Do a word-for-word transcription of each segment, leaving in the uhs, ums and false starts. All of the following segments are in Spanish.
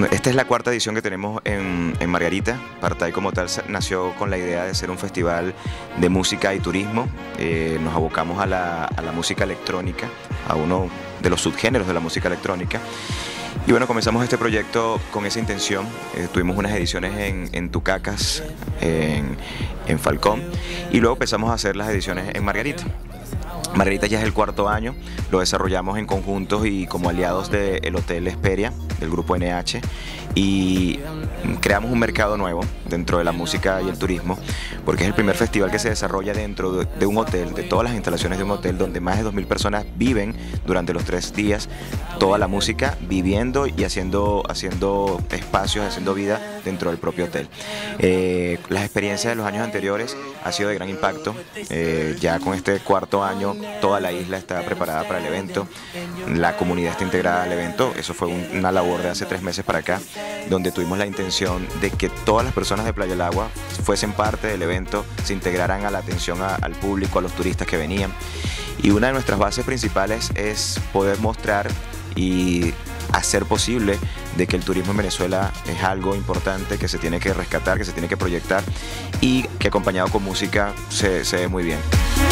Esta es la cuarta edición que tenemos en, en Margarita. Partai como tal nació con la idea de ser un festival de música y turismo. Eh, nos abocamos a la, a la música electrónica, a uno de los subgéneros de la música electrónica. Y bueno, comenzamos este proyecto con esa intención. Eh, tuvimos unas ediciones en, en Tucacas, en, en Falcón, y luego empezamos a hacer las ediciones en Margarita. Margarita ya es el cuarto año, lo desarrollamos en conjuntos y como aliados del Hotel Hesperia, del grupo N H, y creamos un mercado nuevo dentro de la música y el turismo, porque es el primer festival que se desarrolla dentro de, de un hotel, de todas las instalaciones de un hotel, donde más de dos mil personas viven durante los tres días, toda la música, viviendo y haciendo, haciendo espacios, haciendo vida dentro del propio hotel. Eh, las experiencias de los años anteriores han sido de gran impacto. Eh, ya con este cuarto año toda la isla está preparada para el evento, la comunidad está integrada al evento. Eso fue un, una labor de hace tres meses para acá, donde tuvimos la intención de que todas las personas de Playa del Agua fuesen parte del evento, se integraran a la atención a, al público, a los turistas que venían. Y una de nuestras bases principales es poder mostrar y hacer posible de que el turismo en Venezuela es algo importante, que se tiene que rescatar, que se tiene que proyectar, y que acompañado con música se, se ve muy bien.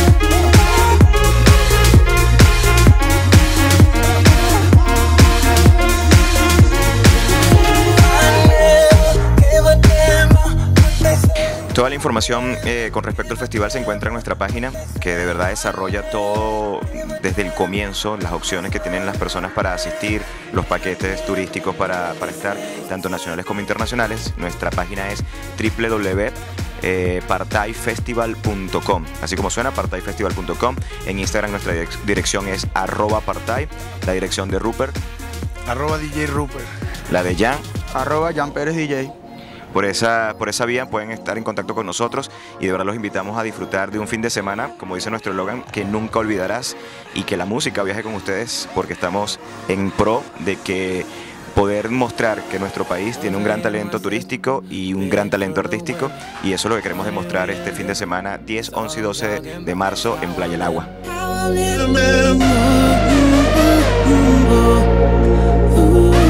Toda la información eh, con respecto al festival se encuentra en nuestra página, que de verdad desarrolla todo desde el comienzo, las opciones que tienen las personas para asistir, los paquetes turísticos para, para estar, tanto nacionales como internacionales. Nuestra página es doble u doble u doble u punto partai festival punto com, así como suena, partai festival punto com. En Instagram nuestra dirección es arroba partai, la dirección de Rupert, arroba D J Rupert, la de Jan, arroba Jan Pérez D J. Por esa, por esa vía pueden estar en contacto con nosotros y de verdad los invitamos a disfrutar de un fin de semana, como dice nuestro eslogan, que nunca olvidarás, y que la música viaje con ustedes, porque estamos en pro de que poder mostrar que nuestro país tiene un gran talento turístico y un gran talento artístico, y eso es lo que queremos demostrar este fin de semana diez, once y doce de marzo en Playa del Agua.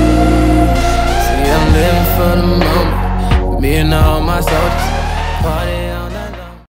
Me and all my soldiers, party